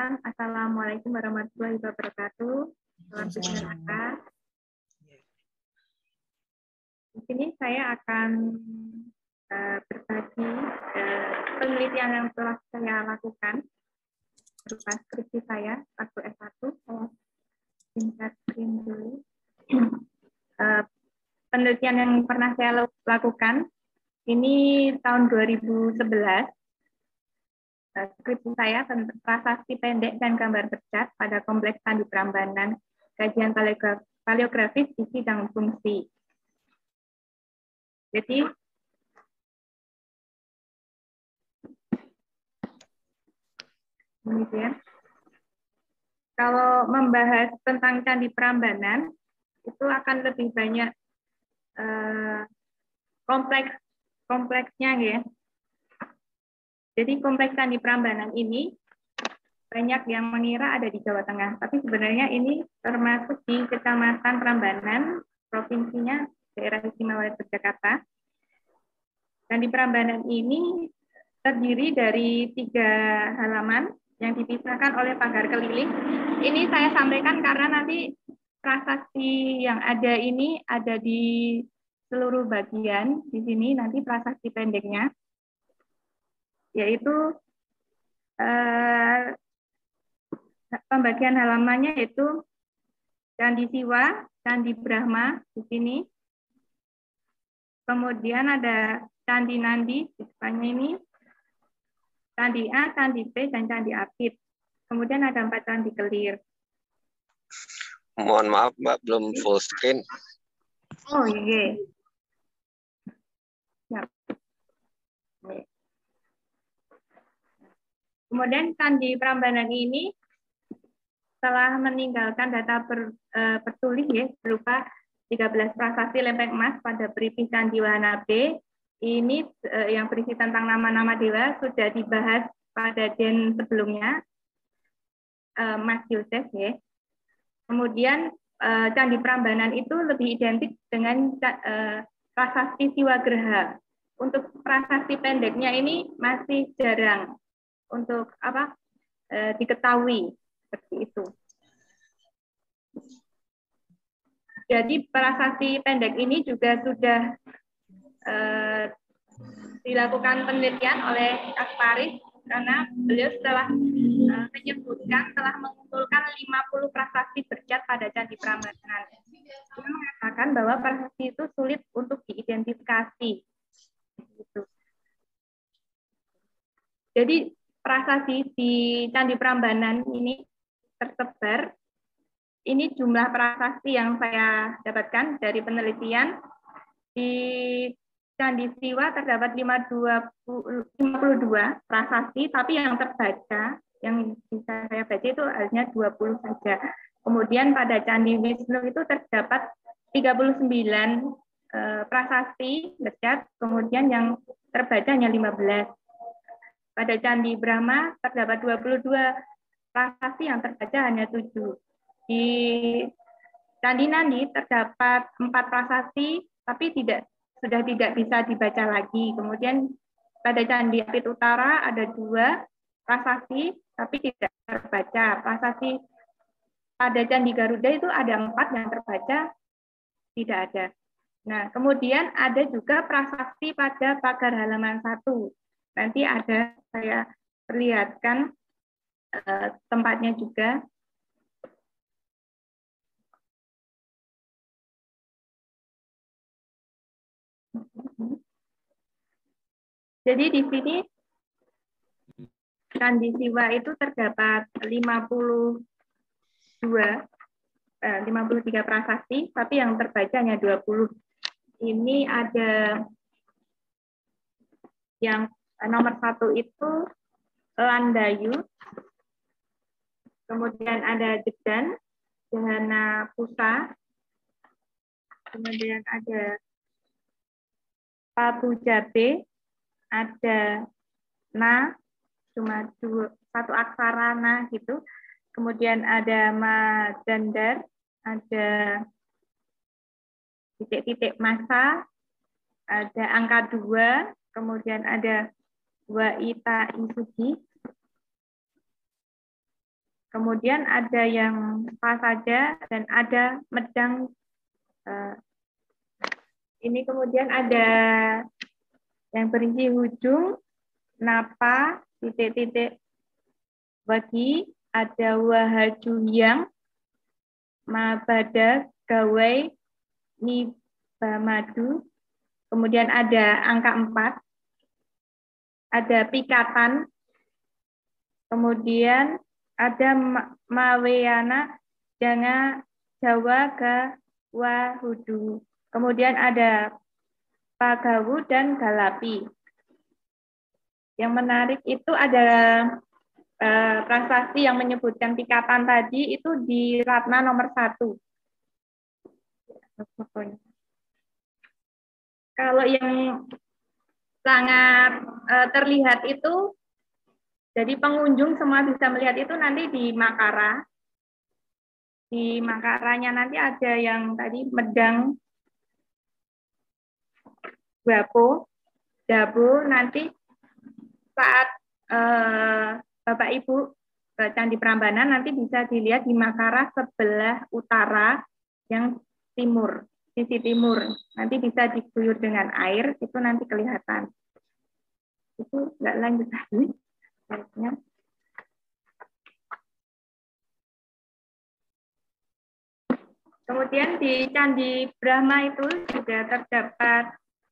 Bismillah. Assalamualaikum warahmatullahi wabarakatuh. Salam sejahtera. Di sini saya akan berbagi penelitian yang telah saya lakukan berupa skripsi saya waktu S1. Saya singkat screen dulu. Penelitian yang pernah saya lakukan ini tahun 2011. Skripsi saya tentang prasasti pendek dan gambar bercat pada kompleks Candi Prambanan, kajian paleografis isi dan fungsi. Jadi kemudian kalau membahas tentang Candi Prambanan itu akan lebih banyak kompleksnya ya. Jadi kompleks Candi Prambanan ini banyak yang mengira ada di Jawa Tengah, tapi sebenarnya ini termasuk di Kecamatan Prambanan, provinsinya Daerah Istimewa Yogyakarta. Candi Prambanan ini terdiri dari 3 halaman yang dipisahkan oleh pagar keliling. Ini saya sampaikan karena nanti prasasti yang ada ini ada di seluruh bagian di sini, nanti prasasti pendeknya. Yaitu pembagian halamannya yaitu Candi Siwa, Candi Brahma di sini. Kemudian ada Candi Nandi di depannya ini, Candi A, Candi B, dan Candi Apit. Kemudian ada 4 candi kelir. Mohon maaf Mbak, belum full screen. Oh iya. Siap. Kemudian Candi Prambanan ini telah meninggalkan data tertulis ya, berupa 13 prasasti lempeng emas pada Peripis Candi Wahana B. Ini yang berisi tentang nama-nama dewa sudah dibahas pada den sebelumnya, Mas Yosef ya. Kemudian Candi Prambanan itu lebih identik dengan prasasti Siwagraha. Untuk prasasti pendeknya ini masih jarang untuk diketahui seperti itu. Jadi prasasti pendek ini juga sudah dilakukan penelitian oleh Kak Paris karena beliau telah mengumpulkan 50 prasasti bercat pada Candi Prambanan. Dia mengatakan bahwa prasasti itu sulit untuk diidentifikasi. Gitu. Jadi prasasti di Candi Prambanan ini tersebar. Ini jumlah prasasti yang saya dapatkan dari penelitian. Di Candi Siwa terdapat 52 prasasti, tapi yang terbaca, yang bisa saya baca itu hanya 20 saja. Kemudian pada Candi Wisnu itu terdapat 39 prasasti bercat, kemudian yang terbaca hanya 15. Pada Candi Brahma terdapat 22 prasasti, yang terbaca hanya 7. Di Candi Nandi terdapat 4 prasasti, tapi sudah tidak bisa dibaca lagi. Kemudian pada Candi Apit Utara ada 2 prasasti, tapi tidak terbaca. Prasasti pada Candi Garuda itu ada 4 yang terbaca, tidak ada. Nah, kemudian ada juga prasasti pada pagar halaman 1. Nanti ada saya perlihatkan tempatnya juga. Jadi di sini Candi Siwa itu terdapat 53 prasasti, tapi yang terbaca hanya 20. Ini ada yang nomor 1 itu Landayu, kemudian ada Jedan, Jahana Pusa, kemudian ada Pabu Jabe, ada Na, cuma 1 aksara Na gitu. Kemudian ada Madandar, ada titik-titik masa, ada angka 2, kemudian ada Waita Isuji, Kemudian ada yang pa saja dan ada medang. Ini kemudian ada yang berisi hujung, napa, titik-titik bagi, ada wahajuyang, mabada, gawai, nibamadu. Kemudian ada angka 4, ada pikatan, kemudian ada maweyana, jangan Jawa ke wahudu. Kemudian ada pagawu dan galapi. Yang menarik itu ada prasasti yang menyebutkan pikatan tadi itu di Ratna nomor 1. Kalau yang sangat terlihat itu, jadi pengunjung semua bisa melihat itu nanti di Makara. Di Makaranya nanti ada yang tadi medang, bapo, dabo, nanti saat Bapak Ibu ke Candi Prambanan nanti bisa dilihat di Makara sebelah utara yang timur, sisi timur. Nanti bisa diguyur dengan air, itu nanti kelihatan. Itu nggak lanjut lagi. Kemudian di Candi Brahma itu juga terdapat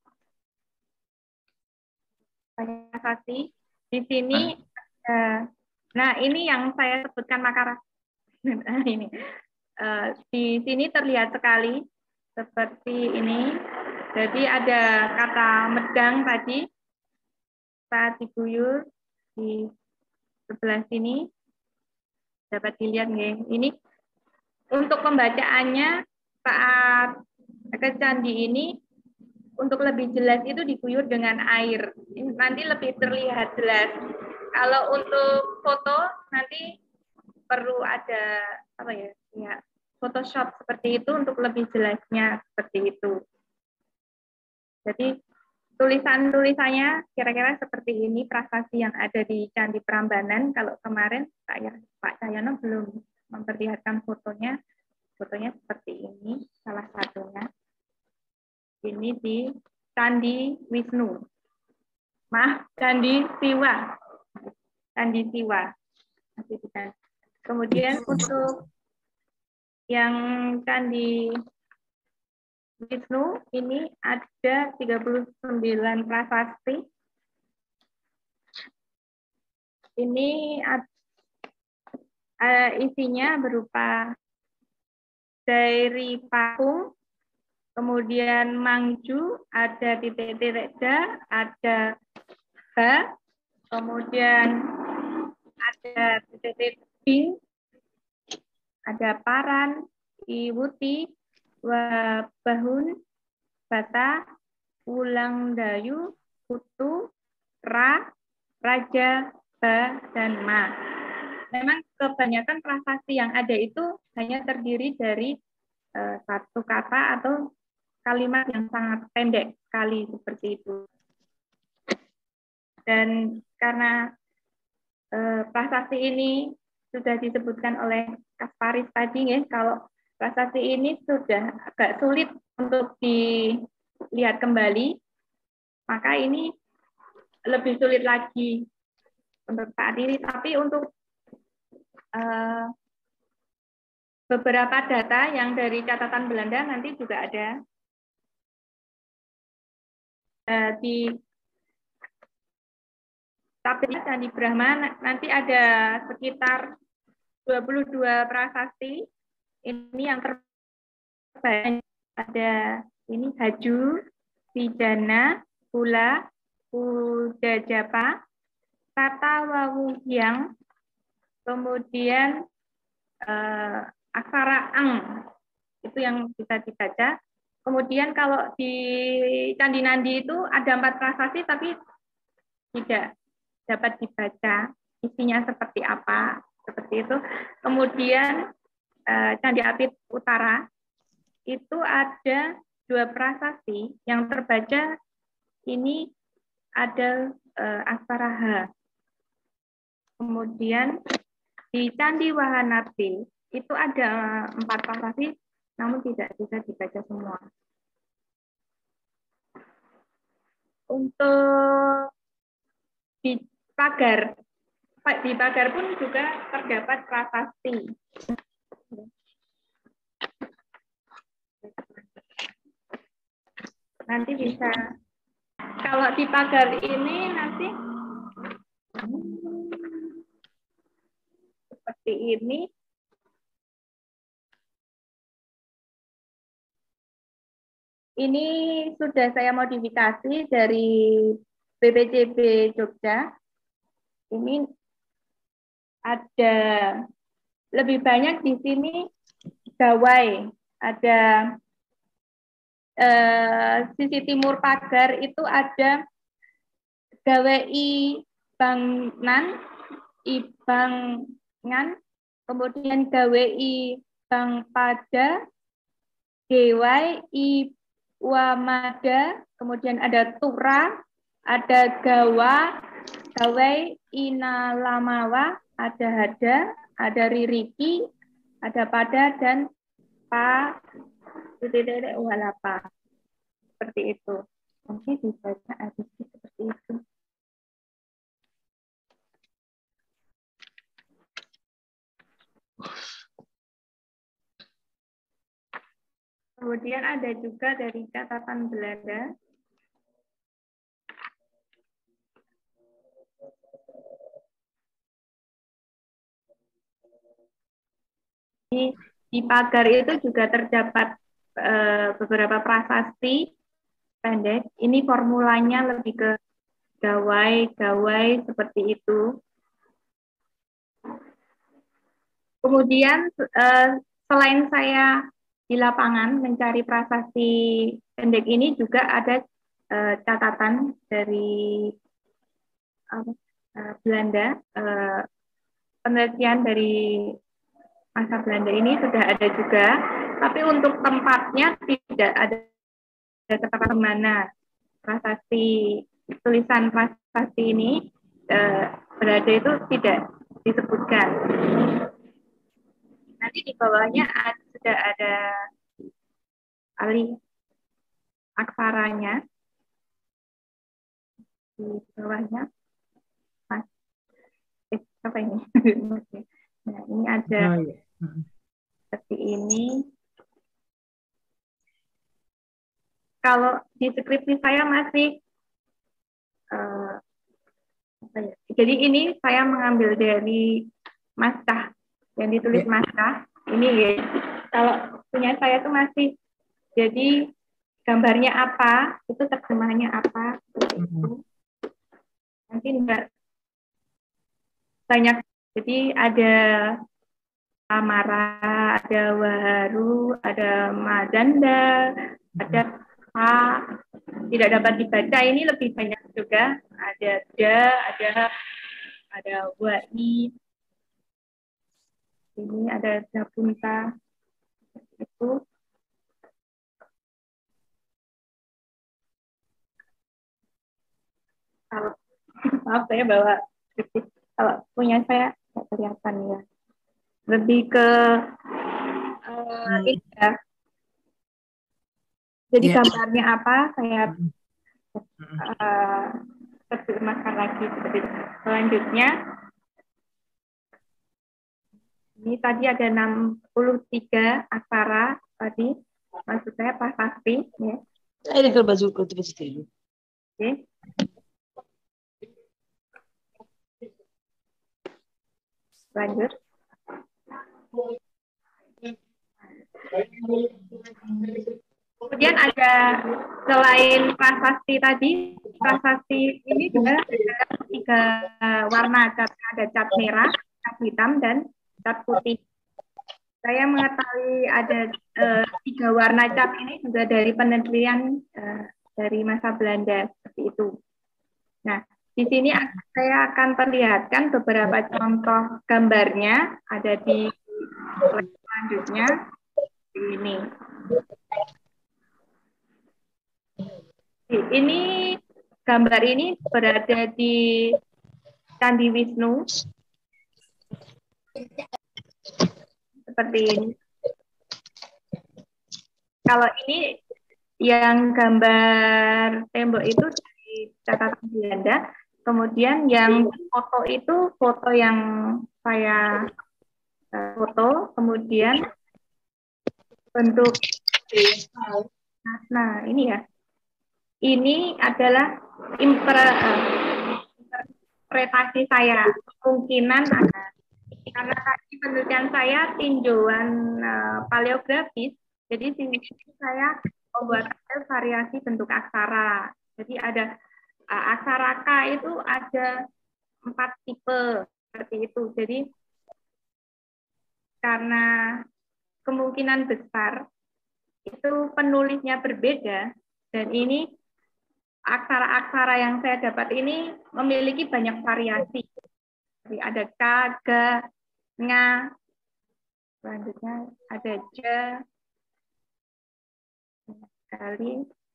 banyak prasasti. Di sini, nah ini yang saya sebutkan Makara. Ini di sini terlihat sekali seperti ini. Jadi ada kata medang tadi saat diguyur di sebelah sini dapat dilihat nih. Ini untuk pembacaannya saat ke candi ini untuk lebih jelas itu diguyur dengan air. Nanti lebih terlihat jelas. Kalau untuk foto nanti perlu ada apa ya? Ya, Photoshop seperti itu untuk lebih jelasnya seperti itu. Jadi tulisannya kira-kira seperti ini prasasti yang ada di Candi Prambanan. Kalau kemarin Pak Cahyono belum memperlihatkan fotonya. Fotonya seperti ini, salah satunya. Ini di Candi Wisnu. Maaf, Candi Siwa. Candi Siwa. Kemudian untuk yang Candi Wisnu, ini ada 39 prasasti. Ini isinya berupa dari Pakung, kemudian Mangju, ada titik-titik da, ada ha, kemudian ada titik-titik bing, ada paran, iwuti, wabahun, bata, ulang dayu, putu, ra, raja, ba, dan ma. Memang kebanyakan prasasti yang ada itu hanya terdiri dari satu kata atau kalimat yang sangat pendek sekali seperti itu. Dan karena prasasti ini sudah disebutkan oleh Kasparis tadi, ya, kalau prasasti ini sudah agak sulit untuk dilihat kembali, maka ini lebih sulit lagi untuk saat ini. Tapi untuk beberapa data yang dari catatan Belanda nanti juga ada di tabel Candi Brahma, nanti ada sekitar 22 prasasti. Ini yang terbanyak ada ini Haju, Pidana, Pula, Udajapa, Tata Wawuhyang, kemudian aksara Ang, itu yang bisa dibaca. Kemudian kalau di Candi Nandi itu ada 4 prasasti tapi tidak dapat dibaca isinya seperti apa, seperti itu. Kemudian Candi Apit Utara itu ada 2 prasasti yang terbaca ini ada aksara H. Kemudian Di Candi Wahanabe itu ada 4 prasasti, namun tidak bisa dibaca semua. Untuk di pagar pun juga terdapat prasasti. Nanti bisa, kalau di pagar ini nanti seperti ini. Ini sudah saya modifikasi dari BPCB Jogja. Ini ada lebih banyak di sini gawai. Ada sisi timur pagar itu ada gawai Bangnan, Ibangan, kemudian gawai Bangpada, Dewai, Iwamada, kemudian ada Tura, ada Gawa, Gawai, Inalamawa, ada Hada, ada Ririki, ada Pada, dan Pa, Walapa. Seperti itu. Nanti dibaca habis seperti itu. Kemudian ada juga dari catatan Belanda. Di pagar itu juga terdapat beberapa prasasti pendek. Ini formulanya lebih ke gawai seperti itu. Kemudian selain saya di lapangan mencari prasasti pendek ini, juga ada catatan dari Belanda, penelitian dari masa Belanda ini sudah ada juga, tapi untuk tempatnya tidak ada tempat mana prasasti, tulisan prasasti ini berada itu tidak disebutkan. Nanti di bawahnya sudah ada alih aksaranya di bawahnya. Apa ini? Nah, ini ada seperti ini. Kalau di skripsi saya masih jadi ini saya mengambil dari naskah yang ditulis naskah ini ya. Kalau punya saya tuh masih jadi gambarnya apa, itu terjemahannya apa, itu. Nanti enggak banyak. Jadi ada Amara, ada Waharu, ada Madanda, ada tidak dapat dibaca. Ini lebih banyak juga. Ada ada Wai. Ini ada Japunta. Itu. Kalau maaf saya bawa skripsi. Kalau punya saya tidak kelihatan ya. Lebih ke ini ya. Jadi gambarnya apa saya terjemahkan lagi seperti itu. Selanjutnya ini tadi ada 63 aksara tadi, maksud saya prasasti ya. Ini kalau baju dulu. Oke. Lanjut. Kemudian ada selain prasasti tadi, prasasti ini juga ada 3 warna cat, ada cat merah, cat hitam, dan cat putih. Saya mengetahui ada 3 warna cat ini juga dari penelitian dari masa Belanda seperti itu. Nah, di sini saya akan perlihatkan beberapa contoh gambarnya ada di slide selanjutnya ini. Ini gambar ini berada di Candi Wisnu. Seperti ini. Kalau ini yang gambar tembok itu dari catatan Belanda, kemudian yang foto itu foto yang saya foto, kemudian bentuk. Nah, ini ya. Ini adalah interpretasi saya. Kemungkinan ada. Karena tadi penelitian saya tinjauan paleografis, jadi di sini saya membuat variasi bentuk aksara. Jadi ada aksara K itu ada 4 tipe seperti itu. Jadi karena kemungkinan besar itu penulisnya berbeda, dan ini aksara-aksara yang saya dapat ini memiliki banyak variasi. Jadi ada K, G, Nga, selanjutnya ada J, kali,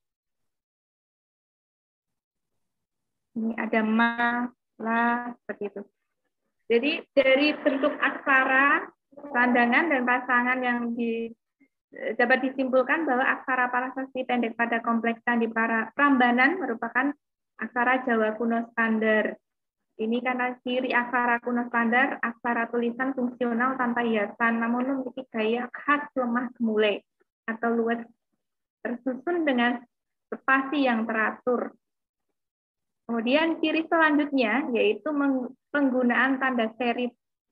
ini ada Ma, La, seperti itu. Jadi dari bentuk aksara, pandangan dan pasangan yang dapat disimpulkan bahwa aksara prasasti pendek pada kompleks candi Prambanan merupakan aksara Jawa kuno standar. Ini karena ciri aksara kuno standar, aksara tulisan fungsional tanpa hiasan, namun memiliki gaya khas lemah gemulai atau luwes, tersusun dengan spasi yang teratur. Kemudian ciri selanjutnya yaitu penggunaan tanda serif.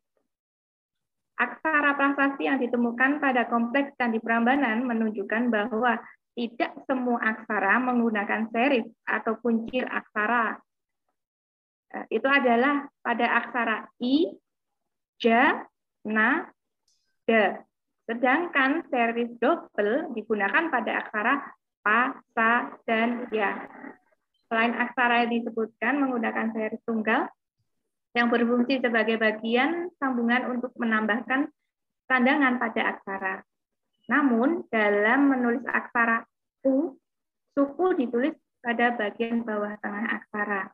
Aksara prasasti yang ditemukan pada kompleks Candi Prambanan menunjukkan bahwa tidak semua aksara menggunakan serif atau kuncir aksara. Itu adalah pada aksara I, Ja, Na, Da. Sedangkan serif double digunakan pada aksara Pa, Sa, dan Ya. Selain aksara yang disebutkan menggunakan serif tunggal, yang berfungsi sebagai bagian sambungan untuk menambahkan tandangan pada aksara. Namun, dalam menulis aksara U, suku ditulis pada bagian bawah tengah aksara.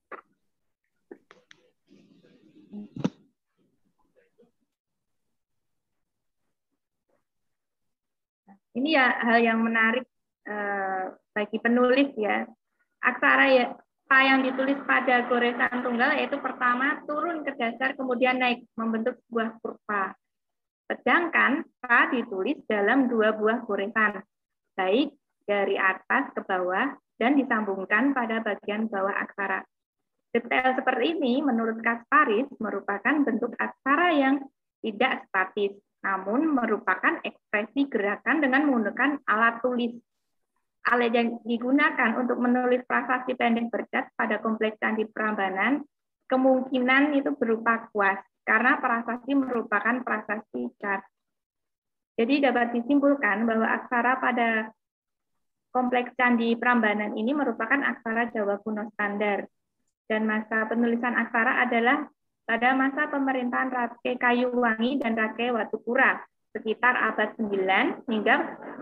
Ini ya hal yang menarik bagi penulis ya. Aksara ya yang ditulis pada goresan tunggal yaitu pertama turun ke dasar kemudian naik membentuk sebuah kurva. Sedangkan K ditulis dalam 2 buah goresan, baik dari atas ke bawah dan disambungkan pada bagian bawah aksara. Detail seperti ini menurut Kasparis merupakan bentuk aksara yang tidak statis, namun merupakan ekspresi gerakan dengan menggunakan alat tulis. Alat yang digunakan untuk menulis prasasti pendek bercat pada kompleks Candi Prambanan kemungkinan itu berupa kuas, karena prasasti merupakan prasasti cat. Jadi dapat disimpulkan bahwa aksara pada kompleks Candi Prambanan ini merupakan aksara Jawa kuno standar. Dan masa penulisan aksara adalah pada masa pemerintahan Rake Kayuwangi dan Rake Watukura, sekitar abad 9 hingga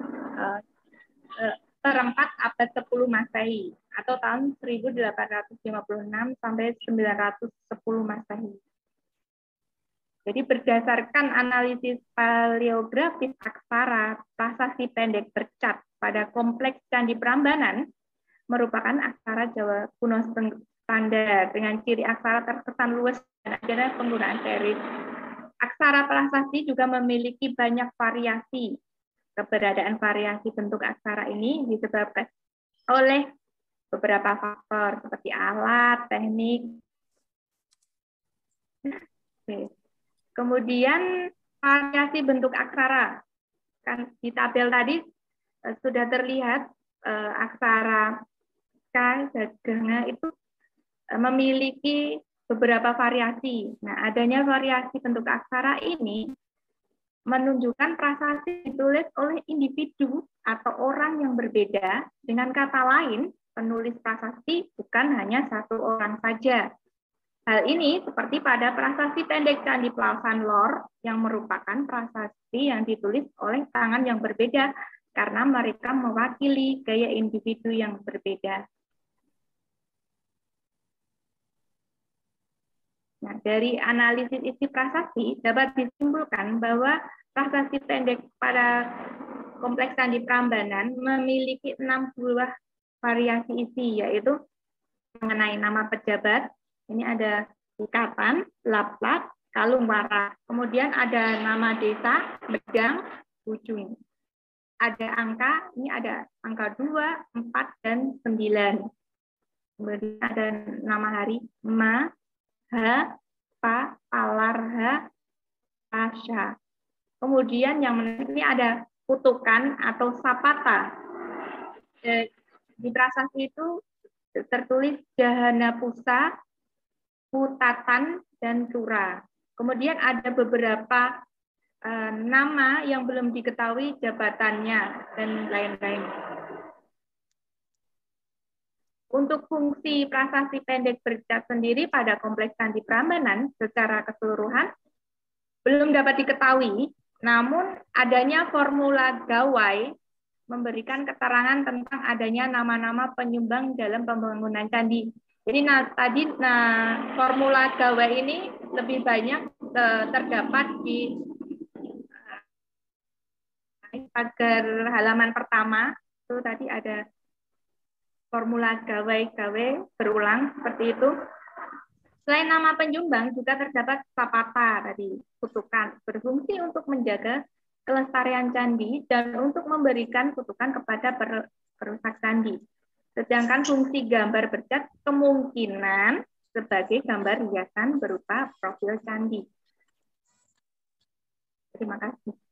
terempat abad 10 Masehi atau tahun 1856 sampai 910 Masehi. Jadi berdasarkan analisis paleografis aksara prasasti pendek bercat pada kompleks Candi Prambanan merupakan aksara Jawa kuno standar dengan ciri aksara terkesan luwes dan adanya penggunaan serif. Aksara prasasti juga memiliki banyak variasi. Keberadaan variasi bentuk aksara ini disebabkan oleh beberapa faktor seperti alat, teknik. Kemudian variasi bentuk aksara. Kan di tabel tadi sudah terlihat aksara K dan G itu memiliki beberapa variasi. Nah, adanya variasi bentuk aksara ini menunjukkan prasasti ditulis oleh individu atau orang yang berbeda. Dengan kata lain, penulis prasasti bukan hanya satu orang saja. Hal ini seperti pada prasasti pendek Candi Plaosan Lor yang merupakan prasasti yang ditulis oleh tangan yang berbeda karena mereka mewakili gaya individu yang berbeda. Nah, dari analisis isi prasasti dapat disimpulkan bahwa prasasti pendek pada Kompleks Candi Prambanan memiliki 6 buah variasi isi, yaitu mengenai nama pejabat, ini ada ikatan, lap-lap, kalung warak. Kemudian ada nama desa, Medang, Ujung. Ada angka, ini ada angka 2, 4, dan 9. Kemudian ada nama hari, Ma, Ha, Pa, Palar, Ha, Pasha. Kemudian yang menarik ini ada kutukan atau sapata. Di prasasti itu tertulis Jahana Pusa, Putatan, dan Tura. Kemudian ada beberapa nama yang belum diketahui jabatannya dan lain-lain. Untuk fungsi prasasti pendek bercat sendiri pada Kompleks Candi Prambanan secara keseluruhan belum dapat diketahui, namun adanya formula gawai memberikan keterangan tentang adanya nama-nama penyumbang dalam pembangunan candi. Jadi formula gawai ini lebih banyak terdapat di pagar halaman pertama. Itu tadi ada formula gawai berulang seperti itu. Selain nama penyumbang juga terdapat sapata tadi, kutukan, berfungsi untuk menjaga kelestarian candi dan untuk memberikan kutukan kepada perusak candi. Sedangkan fungsi gambar bercat kemungkinan sebagai gambar hiasan berupa profil candi. Terima kasih.